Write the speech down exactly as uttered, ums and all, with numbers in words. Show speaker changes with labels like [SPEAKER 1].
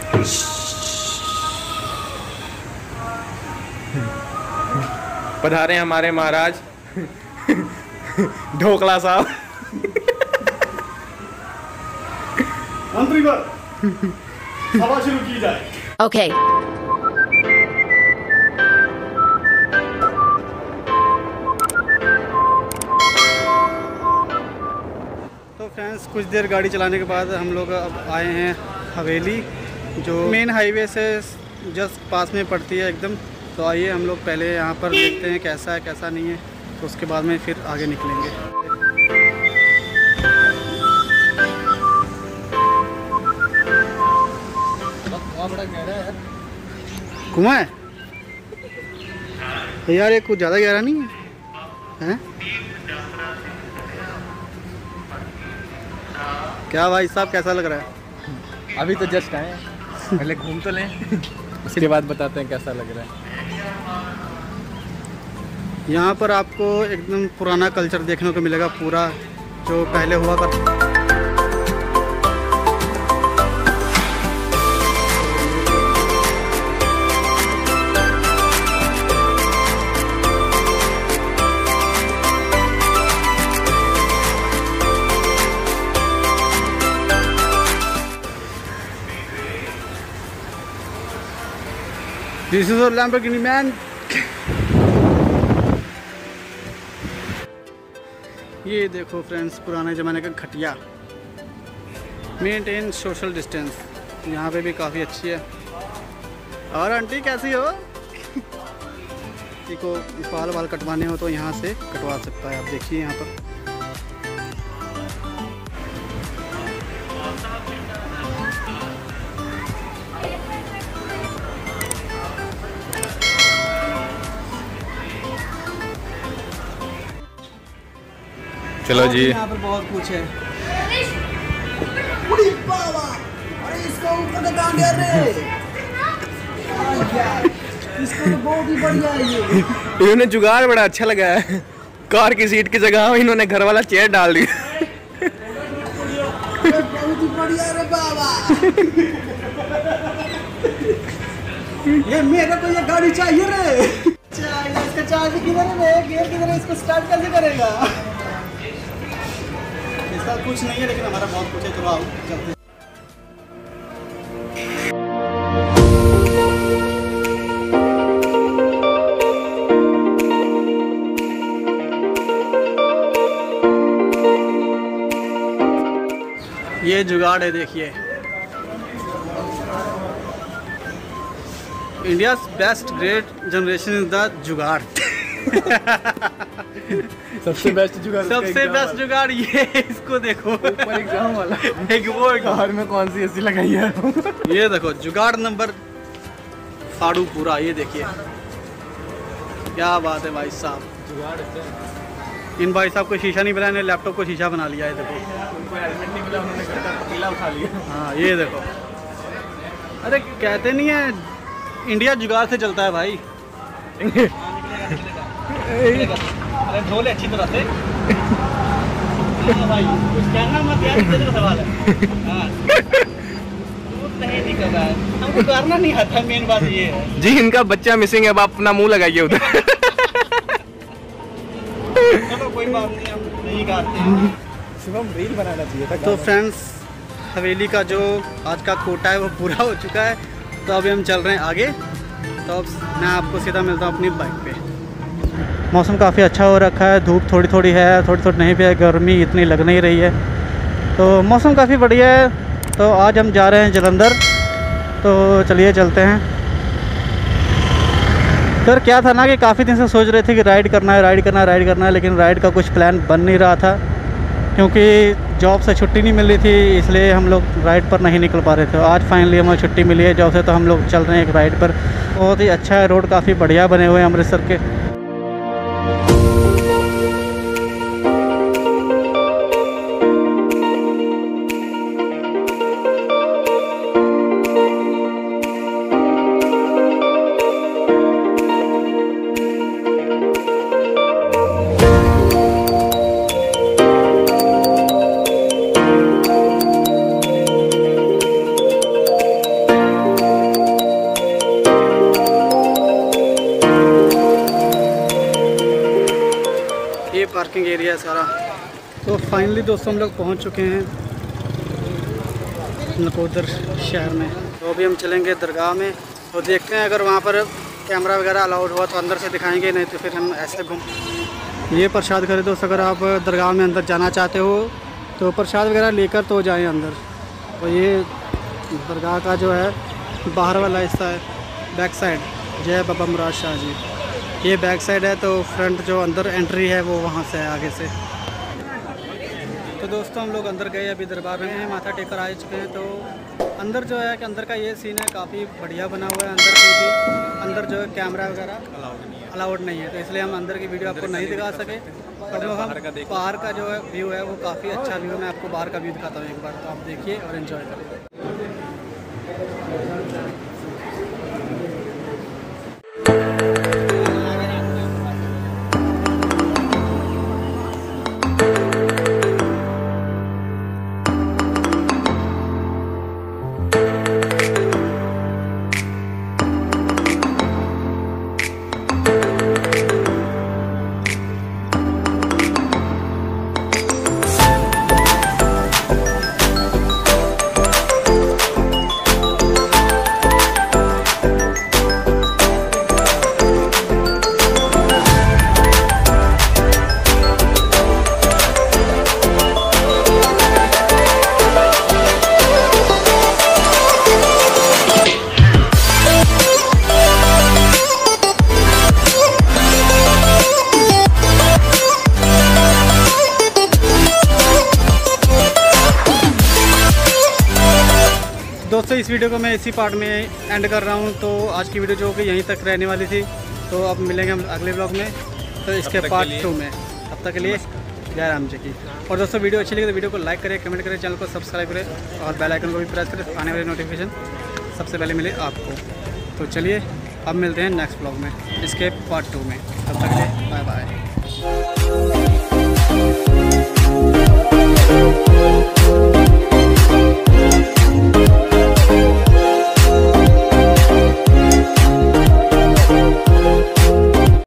[SPEAKER 1] पधारे हमारे महाराज ढोकला साहब।
[SPEAKER 2] मंत्री पर सभा शुरू की जाए।
[SPEAKER 3] ओके।
[SPEAKER 2] तो फ्रेंड्स, कुछ देर गाड़ी चलाने के बाद हम लोग अब आए हैं हवेली, जो मेन हाईवे से जस्ट पास में पड़ती है एकदम। तो आइए हम लोग पहले यहाँ पर देखते हैं कैसा है कैसा नहीं है, तो उसके बाद में फिर आगे निकलेंगे। कुआं है यार, ये कुछ ज़्यादा गहरा नहीं है, हैं? क्या भाई साहब, कैसा लग रहा है?
[SPEAKER 1] अभी तो जस्ट आए हैं, पहले घूम तो लें उसके बाद बताते हैं कैसा लग रहा है।
[SPEAKER 2] यहाँ पर आपको एकदम पुराना कल्चर देखने को मिलेगा, पूरा जो पहले हुआ करता। This is a Lamborghini man. ये देखो फ्रेंड्स, पुराने ज़माने का खटिया। मेंटेन सोशल डिस्टेंस, यहाँ पे भी काफ़ी अच्छी है। और आंटी कैसी हो? किसी को बाल बाल कटवाने हो तो यहाँ से कटवा सकता है। आप देखिए यहाँ पर
[SPEAKER 1] चलो जी,
[SPEAKER 2] यहाँ पर बहुत कुछ है। अरे इसको ऊपर का काम कर रहे हैं। इसको तो बहुत ही बढ़िया है ये।
[SPEAKER 1] इन्होंने जुगाड़ बड़ा अच्छा लगा है। कार की सीट की जगह इन्होंने घर वाला चेयर डाल दिया।
[SPEAKER 2] बहुत ही बढ़िया रे बाबा। ये मेरे को ये गाड़ी चाहिए रे। इसका चाबी किधर है? गियर किधर है? इसको स्टार्ट कैसे करेगा? इसका कुछ नहीं है, लेकिन हमारा बहुत कुछ है। चलो आओ चलते हैं। ये जुगाड़ है, देखिए। India best great generation is the jugaad.
[SPEAKER 1] सबसे बेस्ट जुगाड़,
[SPEAKER 2] सबसे बेस्ट जुगाड़ ये। इसको देखो,
[SPEAKER 1] ऊपर एग्जाम वाला
[SPEAKER 2] एक वो
[SPEAKER 1] कार में कौन सी एसी लगाई है।
[SPEAKER 2] ये देखो जुगाड़ नंबर फाड़ू पूरा। ये देखिए क्या बात है भाई साहब।
[SPEAKER 1] जुगाड़
[SPEAKER 2] इन भाई साहब को शीशा नहीं बनाया, इन्होंने लैपटॉप को शीशा बना लिया है। देखो
[SPEAKER 1] उनको हेलमेट नहीं मिला, उन्होंने घर का पतीला उठा लिया।
[SPEAKER 2] हाँ ये देखो। अरे कहते नहीं है इंडिया जुगाड़ से चलता है भाई। अरे ढोले अच्छी तरह से। भाई कुछ कहना मत यार, इतना सवाल है। हाँ नहीं निकल रहा है, हमको करना नहीं आता। मेन बात ये है
[SPEAKER 1] जी, इनका बच्चा मिसिंग है। अब आप अपना मुंह लगाइए उधर।
[SPEAKER 2] चलो कोई बात नहीं, हम नहीं गाते हैं।
[SPEAKER 1] शुभम रील बनाना चाहिए था।
[SPEAKER 2] तो फ्रेंड्स, हवेली का जो आज का कोटा है वो पूरा हो चुका है। तो अभी हम चल रहे हैं आगे। तो अब मैं आपको सीधा मिलता हूँ अपनी बाइक पे। मौसम काफ़ी अच्छा हो रखा है, धूप थोड़ी थोड़ी है, थोड़ी थोड़ी नहीं भी है, गर्मी इतनी लग नहीं रही है। तो मौसम काफ़ी बढ़िया है। तो आज हम जा रहे हैं जलंधर। तो चलिए चलते हैं। सर क्या था ना कि काफ़ी दिन से सोच रहे थे कि राइड करना है राइड करना है राइड करना है, लेकिन राइड का कुछ प्लान बन नहीं रहा था, क्योंकि जॉब से छुट्टी नहीं मिल रही थी। इसलिए हम लोग राइड पर नहीं निकल पा रहे थे। आज फाइनली हमें छुट्टी मिली है जॉब से, तो हम लोग चल रहे हैं एक राइड पर। बहुत ही अच्छा है, रोड काफ़ी बढ़िया बने हुए हैं अमृतसर के। पार्किंग एरिया है सारा। तो फाइनली दोस्तों हम लोग पहुंच चुके हैं नकोदर शहर में। तो अभी हम चलेंगे दरगाह में और देखते हैं अगर वहाँ पर कैमरा वगैरह अलाउड हुआ तो अंदर से दिखाएंगे, नहीं तो फिर हम ऐसे घूम। ये प्रसाद करे दोस्त, अगर आप दरगाह में अंदर जाना चाहते हो तो प्रसाद वगैरह लेकर तो जाएं अंदर। और ये दरगाह का जो है बाहर वाला हिस्सा है, बैक साइड, जय बाबा मुराद शाह जी, ये बैक साइड है। तो फ्रंट जो अंदर एंट्री है वो वहाँ से है, आगे से। तो दोस्तों हम लोग अंदर गए, अभी दरबार में हैं, माथा टेकर आ चुके हैं। तो अंदर जो है कि अंदर का ये सीन है, काफ़ी बढ़िया बना हुआ है। अंदर की भी अंदर जो है कैमरा वगैरह अलाउड नहीं है, तो इसलिए हम अंदर की वीडियो आपको नहीं दिखा सके। और जो हम बाहर का जो है व्यू है वो काफ़ी अच्छा व्यू है। मैं आपको बाहर का व्यू दिखाता हूँ एक बार, तो आप देखिए और इन्जॉय करें। दोस्तों इस वीडियो को मैं इसी पार्ट में एंड कर रहा हूँ। तो आज की वीडियो जो कि यहीं तक रहने वाली थी, तो अब मिलेंगे हम अगले ब्लॉग में, तो इसके पार्ट टू में। तब तक के लिए जय राम जी की। और दोस्तों वीडियो अच्छी लगी तो वीडियो को लाइक करें, कमेंट करें, चैनल को सब्सक्राइब करें और बेल आइकन को भी प्रेस करें, आने वाले नोटिफिकेशन सबसे पहले मिले आपको। तो चलिए अब मिलते हैं नेक्स्ट ब्लॉग में, इसके पार्ट टू में। तब तक के लिए बाय बाय।